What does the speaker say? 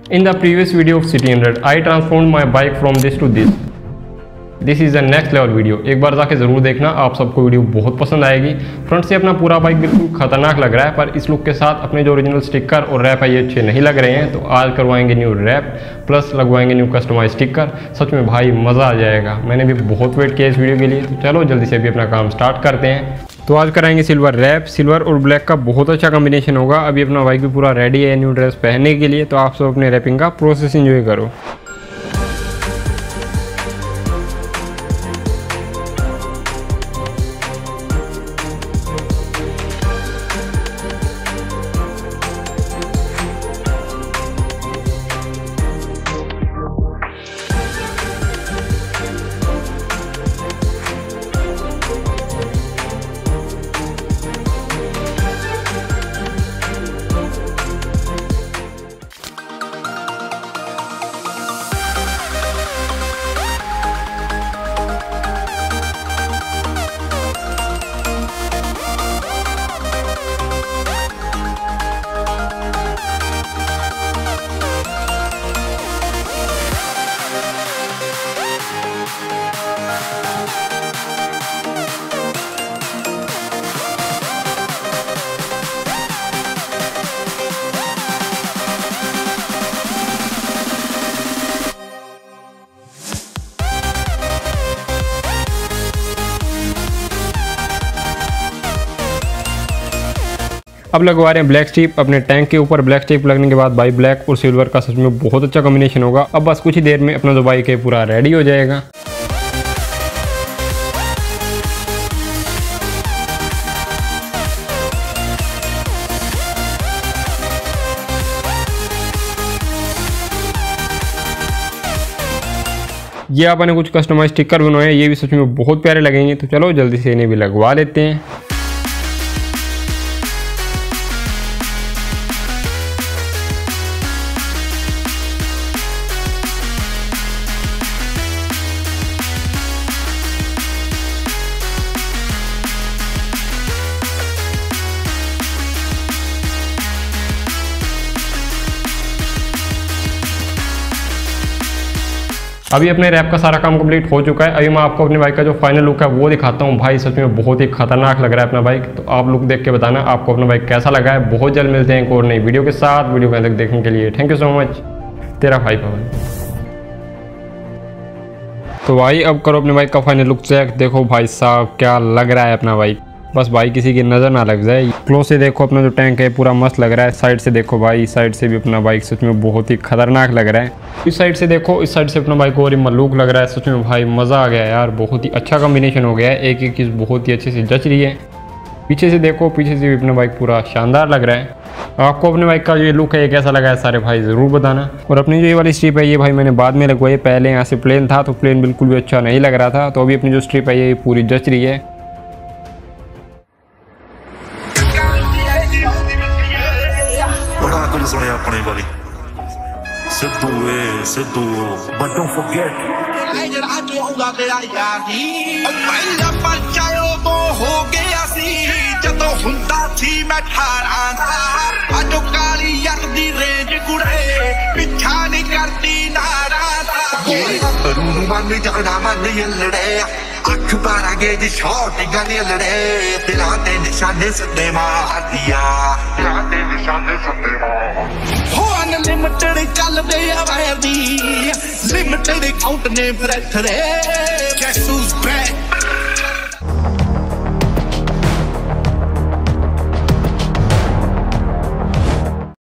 In the previous video of City 100, I transformed my bike from this to this. This is the next level video. एक बार जाके ज़रूर देखना, आप सबको वीडियो बहुत पसंद आएगी। फ्रंट से अपना पूरा बाइक बिल्कुल खतरनाक लग रहा है, पर इस लुक के साथ अपने जो ओरिजिनल स्टिकर और रैप है ये अच्छे नहीं लग रहे हैं। तो आज करवाएंगे न्यू रैप प्लस लगवाएंगे न्यू कस्टमाइज स्टिकर। सच में भाई मज़ा आ जाएगा। मैंने भी बहुत वेट किया इस वीडियो के लिए, तो चलो जल्दी से अभी अपना काम स्टार्ट करते हैं। तो आज कराएंगे सिल्वर रैप। सिल्वर और ब्लैक का बहुत अच्छा कॉम्बिनेशन होगा। अभी अपना बाइक भी पूरा रेडी है न्यू ड्रेस पहनने के लिए, तो आप सब अपने रैपिंग का प्रोसेस एंजॉय करो। अब लगवा रहे हैं ब्लैक स्ट्रिप अपने टैंक के ऊपर। ब्लैक स्ट्रिप लगने के बाद भाई ब्लैक और सिल्वर का सच में बहुत अच्छा कॉम्बिनेशन होगा। अब बस कुछ ही देर में अपना जो बाइक है पूरा रेडी हो जाएगा। ये आपने कुछ कस्टमाइज स्टिकर बनवाए, ये भी सच में बहुत प्यारे लगेंगे। तो चलो जल्दी से इन्हें भी लगवा लेते हैं। अभी अपने रैप का सारा काम कंप्लीट हो चुका है। अभी मैं आपको अपनी बाइक का जो फाइनल लुक है वो दिखाता हूँ। भाई सच में बहुत ही खतरनाक लग रहा है अपना बाइक। तो आप लुक देख के बताना आपको अपना बाइक कैसा लगा है। बहुत जल्द मिलते हैं एक और नई वीडियो के साथ। वीडियो को अंत तक देखने के लिए थैंक यू सो मच। तेरा भाई पवन। तो भाई अब करो अपने बाइक का फाइनल लुक चेक। देखो भाई साहब क्या लग रहा है अपना बाइक। बस भाई किसी की नज़र ना लग जाए। क्लोज से देखो अपना जो टैंक है पूरा मस्त लग रहा है। साइड से देखो भाई, साइड से भी अपना बाइक सच में बहुत ही खतरनाक लग रहा है। इस साइड से देखो, इस साइड से अपना बाइक और ही मलूक लग रहा है। सच में भाई मज़ा आ गया यार। बहुत ही अच्छा कॉम्बिनेशन हो गया है। एक एक चीज़ बहुत ही अच्छे से जच रही है। पीछे से देखो, पीछे से भी अपना बाइक पूरा शानदार लग रहा है। आपको अपने बाइक का ये लुक है ये कैसा लगा है सारे भाई ज़रूर बताना। और अपनी जो ये वाली स्ट्रिप है ये भाई मैंने बाद में लगवाई। पहले यहाँ से प्लेन था तो प्लेन बिल्कुल भी अच्छा नहीं लग रहा था। तो अभी अपनी जो स्ट्रिप है ये पूरी जच रही है। सुने अपने बारे सिद्धू वे सिद्धू but don't forget ਜਿਹੜਾ ਹੋਊਗਾ ਤੇਰਾ ਯਾਰੀ ਪਹਿਲਾ ਪਰਚਾਇਓ ਤੋਂ ਹੋ ਗਿਆ ਸੀ ਜਦੋਂ ਹੁੰਦਾ ਸੀ ਮੈਂ 18 ਦਾ ਅੱਜ ਕਾਲੀ ਯਾਰ ਦੀ ਰੇਂਜ ਕੁੜੇ ਪਿੱਛਾ ਨਹੀਂ ਕਰਦੀ ਨਾਰਾ ਦਾ ਰੂਹ ਮੰਨ ਜਾਣਾ ਮੰਨ ਯਲੜੇ ਅੱਖ ਬਾਰਾਂਗੇ ਦੀ ਛੋਟੀ ਗੱਲ ਯਲੜੇ ਦਿਲਾਂ ਤੇ ਨਿਸ਼ਾਨੇ ਸੱਦੇ ਮਾਰਦੀਆਂ ਦਿਲਾਂ ਤੇ ਨਿਸ਼ਾਨੇ ਸੱਦੇ ਮਾਰ Limited, ਚੱਲਦੇ ਆ ਵੈਦੀ ਲਿਮਟਡ ਕਾਊਂਟ ਨੇ ਫਰੈਸ਼ ਰੇ